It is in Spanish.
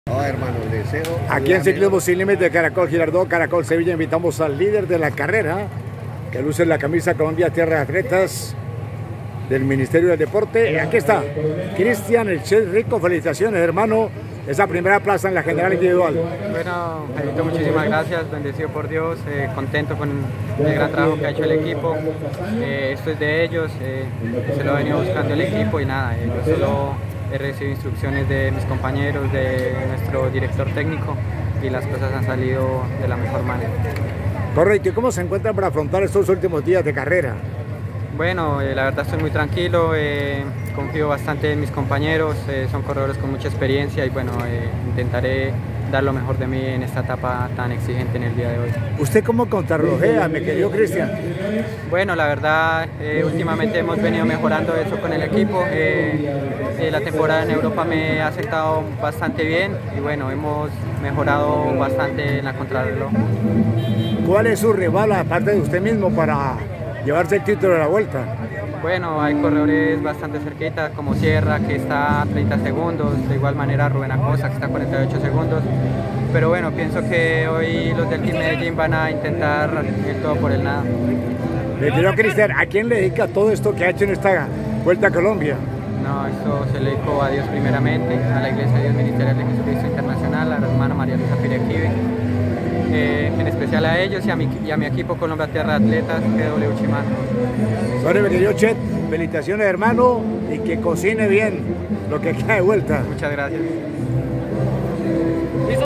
Hermano, deseo. Aquí en Ciclismo Sin Límites de Caracol Girardot, Caracol Sevilla, invitamos al líder de la carrera, que luce la camisa Colombia Tierra de Atletas del Ministerio del Deporte. Aquí está, Cristian El Chef Rico, felicitaciones, hermano, esa primera plaza en la general individual. Bueno, Pedrito, muchísimas gracias, bendecido por Dios, contento con el gran trabajo que ha hecho el equipo. Esto es de ellos, se lo ha venido buscando el equipo y nada, yo solo he recibido instrucciones de mis compañeros, de nuestro director técnico y las cosas han salido de la mejor manera. Correcto, ¿y cómo se encuentran para afrontar estos últimos días de carrera? Bueno, la verdad estoy muy tranquilo, confío bastante en mis compañeros, son corredores con mucha experiencia y bueno, intentaré dar lo mejor de mí en esta etapa tan exigente en el día de hoy. ¿Usted cómo contrarrelojea, mi querido Cristian? Bueno, la verdad, últimamente hemos venido mejorando eso con el equipo. La temporada en Europa me ha sentado bastante bien y bueno, hemos mejorado bastante en la contrarreloj. ¿Cuál es su rival, aparte de usted mismo, para llevarse el título de la Vuelta? Bueno, hay corredores bastante cerquitas como Sierra, que está a 30 segundos, de igual manera Rubén Acosta, que está a 48 segundos. Pero bueno, pienso que hoy los del Team Medellín van a intentar ir todo por el nada. Le quiero, Cristian, ¿a quién le dedica todo esto que ha hecho en esta Vuelta a Colombia? No, esto se le dedicó a Dios primeramente, a la Iglesia de Dios Ministerial de Jesucristo Internacional, a la hermana María Luisa Pirequive, en especial a ellos y a mi equipo Colombia Tierra de Atletas, GW Chimán. Bueno, mi querido Chet, felicitaciones, hermano, y que cocine bien lo que queda de vuelta. Muchas gracias.